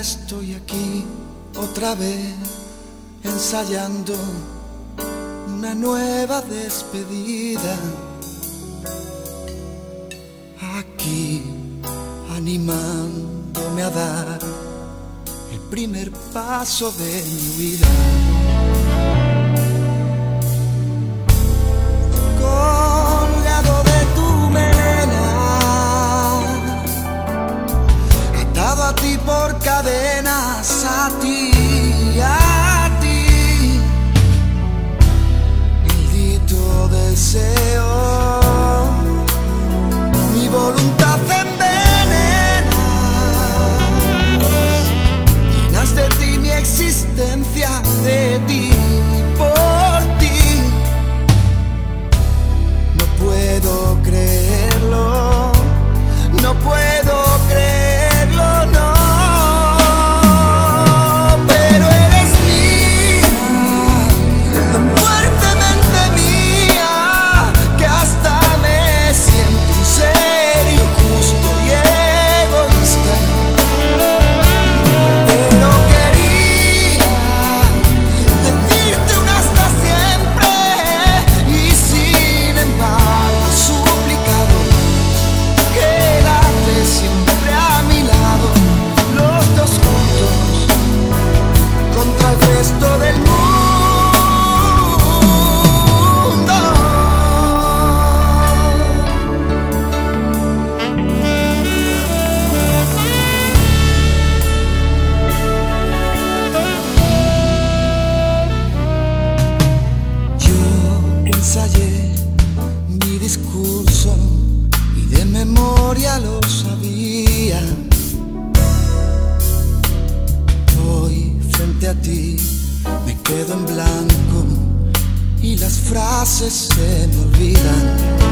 estoy aquí otra vez ensayando una nueva despedida. Aquí animándome a dar el primer paso de mi vida. Colgado de tu melena, atado a ti por cadenas, a ti, maldito deseo, mi voluntad envenena, llenas de ti mi existencia, de ti, por ti. No puedo creerlo, no puedo creerlo, no. Pero eres mía, tan fuertemente mía, que hasta me siento un ser injusto y egoísta. Pero quería decirte un hasta siempre, y sin embargo suplicado, quédate siempre a mi lado, los dos juntos contra el resto del mundo. Yo ensayé mi discurso y de memoria lo sabía. Hoy frente a ti me quedo en blanco y las frases se me olvidan.